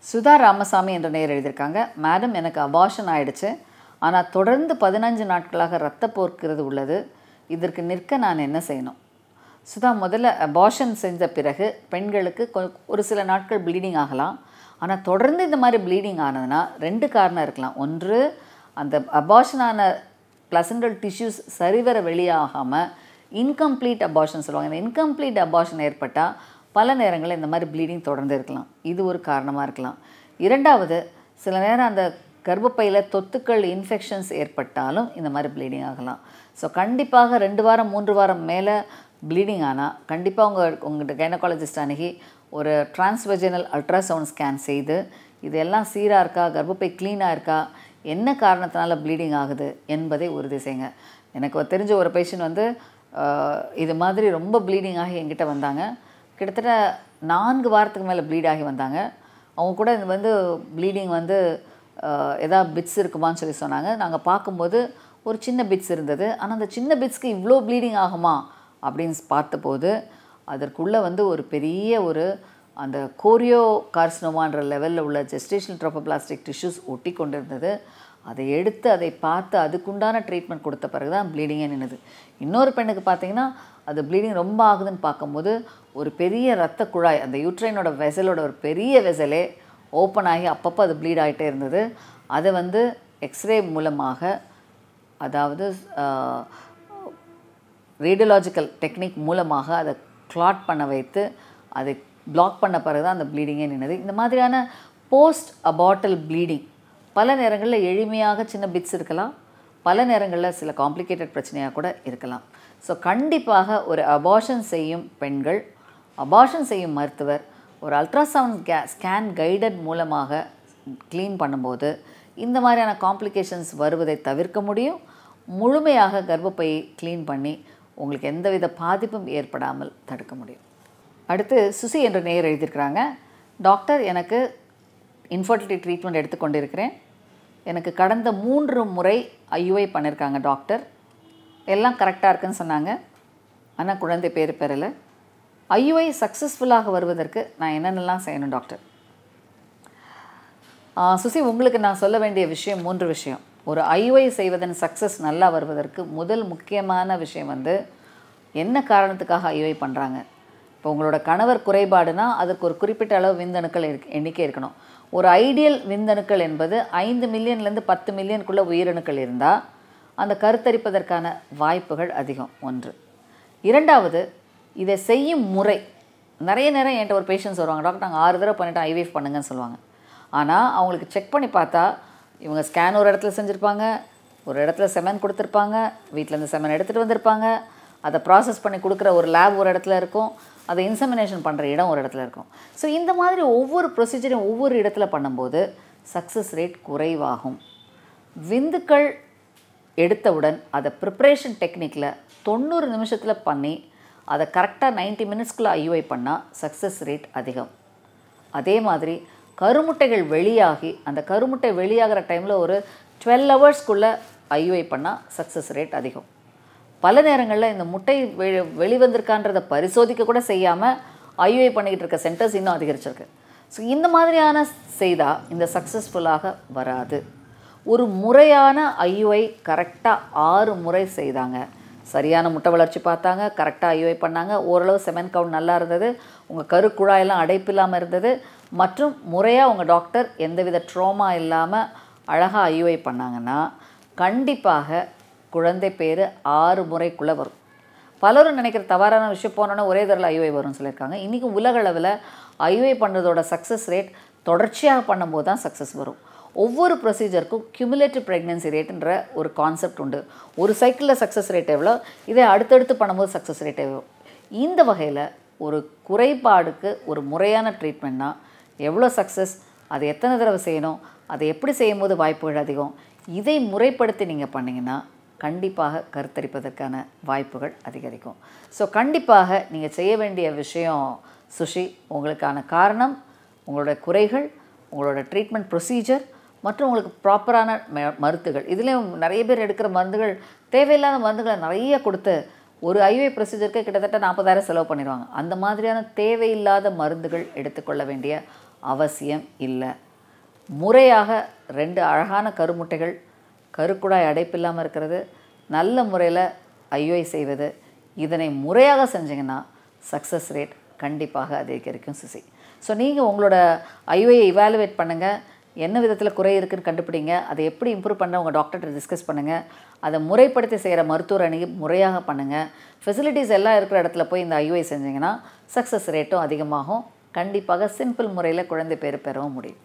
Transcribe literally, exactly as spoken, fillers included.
சுதா ராமசாமி என்ற நேயர் எழுதியிருக்காங்க. மேடம், எனக்கு அபார்ஷன் ஆயிடுச்சு. ஆனால் தொடர்ந்து பதினஞ்சு நாட்களாக இரத்தப்போக்குறது உள்ளது. இதற்கு நிற்க நான் என்ன செய்யணும்? சுதா, முதல்ல அபார்ஷன் செஞ்ச பிறகு பெண்களுக்கு ஒரு சில நாட்கள் ப்ளீடிங் ஆகலாம். ஆனால் தொடர்ந்து இந்த மாதிரி ப்ளீடிங் ஆனதுன்னா ரெண்டு காரணம் இருக்கலாம். ஒன்று, அந்த அபார்ஷனான பிளசண்டல் டிஷ்யூஸ் சரிவர வெளியாகாமல் இன்கம்ப்ளீட் அபார்ஷன் சொல்லுவாங்க. இந்த இன்கம்ப்ளீட் அபார்ஷன் ஏற்பட்டால் பல நேரங்களில் இந்த மாதிரி ப்ளீடிங் தொடர்ந்து இருக்கலாம். இது ஒரு காரணமாக இருக்கலாம். இரண்டாவது, சில நேரம் அந்த கர்ப்பப்பையில் தொத்துக்கள் இன்ஃபெக்ஷன்ஸ் ஏற்பட்டாலும் இந்த மாதிரி ப்ளீடிங் ஆகலாம். ஸோ கண்டிப்பாக ரெண்டு வாரம் மூன்று வாரம் மேலே ப்ளீடிங் ஆனால் கண்டிப்பாக உங்கள் உங்கள்கிட்ட கைனகாலஜிஸ்ட் அணுகி ஒரு டிரான்ஸ்வெஜினல் அல்ட்ராசவுண்ட் ஸ்கேன் செய்து இதெல்லாம் சீராக இருக்கா, கர்ப்பப்பை க்ளீனாக இருக்கா, என்ன காரணத்தினால ப்ளீடிங் ஆகுது என்பதை உறுதி செய்யுங்க. எனக்கு தெரிஞ்ச ஒரு பேஷண்ட் வந்து இது மாதிரி ரொம்ப ப்ளீடிங் ஆகி என்கிட்ட வந்தாங்க. கிட்டத்தட்ட நான்கு வாரத்துக்கு மேலே ப்ளீட் ஆகி வந்தாங்க. அவங்க கூட இது வந்து ப்ளீடிங் வந்து எதாவது பிட்ஸ் இருக்குமான்னு சொல்லி சொன்னாங்க. நாங்கள் பார்க்கும்போது ஒரு சின்ன பிட்ஸ் இருந்தது. ஆனால் அந்த சின்ன பிட்ஸ்க்கு இவ்வளோ ப்ளீடிங் ஆகுமா அப்படின்னு பார்த்தபோது அதற்குள்ளே வந்து ஒரு பெரிய ஒரு அந்த கோரியோ கார்சினோமான்ற லெவலில் உள்ள ஜெஸ்டேஷனல் ட்ரோஃபோபிளாஸ்டிக் டிஷ்யூஸ் ஒட்டி கொண்டு இருந்தது. அதை எடுத்து அதை பார்த்து அதுக்குண்டான ட்ரீட்மெண்ட் கொடுத்த பிறகு தான் ப்ளீடிங்கே நின்றுது. இன்னொரு பெண்ணுக்கு பார்த்திங்கன்னா அது ப்ளீடிங் ரொம்ப ஆகுதுன்னு பார்க்கும்போது ஒரு பெரிய இரத்த குழாய், அந்த யூட்ரைனோட வெசலோட ஒரு பெரிய வெசலே ஓப்பன் ஆகி அப்பப்போ அது ப்ளீட் ஆகிட்டே இருந்தது. அதை வந்து எக்ஸ்ரே மூலமாக, அதாவது ரேடியோலாஜிக்கல் டெக்னிக் மூலமாக அதை கிளாட் பண்ண வைத்து அதை பிளாக் பண்ண பிறகு தான் அந்த ப்ளீடிங்கே நின்றுது. இந்த மாதிரியான போஸ்ட் அபார்ட்டல் ப்ளீடிங் பல நேரங்களில் எளிமையாக சின்ன பிட்ஸ் இருக்கலாம், பல நேரங்களில் சில காம்ப்ளிகேட்டட் பிரச்சனையாக கூட இருக்கலாம். ஸோ கண்டிப்பாக ஒரு அபார்ஷன் செய்யும் பெண்கள், அபார்ஷன் செய்யும் மருத்துவர் ஒரு அல்ட்ராசவுண்ட் கே ஸ்கேன் கைடட் மூலமாக க்ளீன் பண்ணும்போது இந்த மாதிரியான காம்ப்ளிகேஷன்ஸ் வருவதை தவிர்க்க முடியும். முழுமையாக கர்ப்பப்பையை க்ளீன் பண்ணி உங்களுக்கு எந்தவித பாதிப்பும் ஏற்படாமல் தடுக்க முடியும். அடுத்து சுசி என்ற நேயர் எழுதியிருக்கிறாங்க. டாக்டர், எனக்கு இன்ஃபர்டிலிட்டி ட்ரீட்மெண்ட் எடுத்துக்கொண்டிருக்கிறேன். எனக்கு கடந்த மூன்று முறை ஐயுஐ பண்ணியிருக்காங்க டாக்டர். எல்லாம் கரெக்டாக இருக்குன்னு சொன்னாங்க. ஆனால் குழந்தை பேர் பெறலை. ஐயுஐ சக்ஸஸ்ஃபுல்லாக வருவதற்கு நான் என்னென்னலாம் செய்யணும் டாக்டர்? சுசி, உங்களுக்கு நான் சொல்ல வேண்டிய விஷயம் மூன்று விஷயம். ஒரு ஐயுஐ செய்வதன் சக்ஸஸ் நல்லா வருவதற்கு முதல் முக்கியமான விஷயம் வந்து என்ன காரணத்துக்காக ஐயுஐ பண்ணுறாங்க. இப்போ உங்களோட கணவர் குறைபாடுனா அதுக்கு ஒரு குறிப்பிட்ட அளவு விந்தணுக்கள் எண்ணிக்கை இருக்கணும். ஒரு ஐடியல் விந்தணுக்கள் என்பது ஐந்து மில்லியன்லேருந்து பத்து மில்லியனுக்குள்ளே உயிரணுக்கள் இருந்தால் அந்த கருத்தரிப்பதற்கான வாய்ப்புகள் அதிகம். ஒன்று. இரண்டாவது, இதை செய்யும் முறை. நிறைய நேரம் என்கிட்ட ஒரு பேஷண்ட்ஸ் வருவாங்க, டாக்டர் நாங்கள் ஆறு தடவை பண்ணிவிட்டு ஐவிஎஃப் பண்ணுங்கன்னு சொல்லுவாங்க. ஆனால் அவங்களுக்கு செக் பண்ணி பார்த்தா இவங்க ஸ்கேன் ஒரு இடத்துல செஞ்சுருப்பாங்க, ஒரு இடத்துல செமன் கொடுத்துருப்பாங்க, வீட்டிலேருந்து செமன் எடுத்துகிட்டு வந்திருப்பாங்க, அதை ப்ராசஸ் பண்ணி கொடுக்குற ஒரு லேப் ஒரு இடத்துல இருக்கும், அதை இன்செமினேஷன் பண்ணுற இடம் ஒரு இடத்துல இருக்கும். ஸோ இந்த மாதிரி ஒவ்வொரு ப்ரொசீஜரையும் ஒவ்வொரு இடத்துல பண்ணும்போது சக்ஸஸ் ரேட் குறைவாகும். விந்துக்கள் எடுத்தவுடன் அதை ப்ரிப்ரேஷன் டெக்னிக்கில் தொண்ணூறு நிமிஷத்தில் பண்ணி அதை கரெக்டாக நைன்ட்டி மினிட்ஸ்க்குள்ளே ஐயுஐ பண்ணால் சக்ஸஸ் ரேட் அதிகம். அதே மாதிரி கருமுட்டைகள் வெளியாகி அந்த கருமுட்டை வெளியாகிற டைமில் ஒரு டுவெல் ஹவர்ஸ்க்குள்ளே ஐயுஐ பண்ணால் சக்ஸஸ் ரேட் அதிகம். பல நேரங்களில் இந்த முட்டை வெ வெளிவந்திருக்கான்றதை பரிசோதிக்க கூட செய்யாமல் ஐயுஐ பண்ணிக்கிட்டு இருக்க சென்டர்ஸ் இன்னும் அதிகரிச்சிருக்கு. ஸோ இந்த மாதிரியான செய்தால் இந்த சக்ஸஸ்ஃபுல்லாக வராது. ஒரு முறையான ஐயுஐ கரெக்டாக ஆறு முறை செய்தாங்க, சரியான முட்டை வளர்ச்சி பார்த்தாங்க, கரெக்டாக ஐயுஐ பண்ணாங்க, ஓரளவு செமன் கவுண்ட் நல்லா இருந்தது, உங்கள் கருக்குழாயெல்லாம் அடைப்பு இல்லாமல் இருந்தது, மற்றும் முறையாக உங்கள் டாக்டர் எந்தவித ட்ரோமா இல்லாமல் அழகாக ஐயுஐ பண்ணாங்கன்னா கண்டிப்பாக குழந்தை பேர் ஆறு முறைக்குள்ளே வரும். பலரும் நினைக்கிற தவறான விஷயம் போனோன்னா ஒரே தடவை ஐயுஐ வரும்னு சொல்லியிருக்காங்க. இன்றைக்கி உலக அளவில் ஐயுஐ பண்ணுறதோட சக்ஸஸ் ரேட் தொடர்ச்சியாக பண்ணும்போது தான் சக்ஸஸ் வரும். ஒவ்வொரு ப்ரொசீஜருக்கும் கியூமுலேட்டிவ் ப்ரெக்னென்சி ரேட்டுன்ற ஒரு கான்செப்ட் உண்டு. ஒரு சைக்கிளில் சக்ஸஸ் ரேட் எவ்வளோ, இதை அடுத்தடுத்து பண்ணும்போது சக்ஸஸ் ரேட் எவ்வளோ. இந்த வகையில் ஒரு குறைபாடுக்கு ஒரு முறையான ட்ரீட்மெண்ட்னா எவ்வளோ சக்ஸஸ், அது எத்தனை தடவை செய்யணும், அதை எப்படி செய்யும்போது வாய்ப்புகள் அதிகம், இதை முறைப்படுத்தி நீங்கள் பண்ணிங்கன்னா கண்டிப்பாக கருத்தரிப்பதற்கான வாய்ப்புகள் அதிகரிக்கும். ஸோ கண்டிப்பாக நீங்கள் செய்ய வேண்டிய விஷயம் சுஷி, உங்களுக்கான காரணம், உங்களோட குறைகள், உங்களோட ட்ரீட்மெண்ட் ப்ரொசீஜர் மற்றும் உங்களுக்கு ப்ராப்பரான மருந்துகள். இதுலேயும் நிறைய பேர் எடுக்கிற மருந்துகள் தேவையில்லாத மருந்துகளை நிறைய கொடுத்து ஒரு ஐயுஐ ப்ரொசீஜருக்கு கிட்டத்தட்ட நாற்பதாயிரம் செலவு பண்ணிடுவாங்க. அந்த மாதிரியான தேவையில்லாத மருந்துகள் எடுத்துக்கொள்ள வேண்டிய அவசியம் இல்லை. முறையாக ரெண்டு அழகான கருமுட்டைகள் கருக்குழாய் அடைப்பில்லாமல் இருக்கிறது, நல்ல முறையில் ஐயுஐ செய்வது, இதனை முறையாக செஞ்சிங்கன்னா சக்ஸஸ் ரேட் கண்டிப்பாக அதிகரிக்கும் சிசி. ஸோ நீங்கள் உங்களோட ஐயுஐயை இவாலுவேட் பண்ணுங்கள், என்ன விதத்தில் குறை இருக்குதுன்னு கண்டுபிடிங்க, அதை எப்படி இம்ப்ரூவ் பண்ண உங்கள் டாக்டர்கிட்ட டிஸ்கஸ் பண்ணுங்கள், அதை முறைப்படுத்தி செய்கிற மருத்துவர் அணுகி முறையாக பண்ணுங்கள். ஃபெசிலிட்டிஸ் எல்லாம் இருக்கிற இடத்துல போய் இந்த ஐயுஐ செஞ்சிங்கன்னா சக்ஸஸ் ரேட்டும் அதிகமாகும். கண்டிப்பாக சிம்பிள் முறையில் குழந்தை பேர் பெறவும் முடியும்.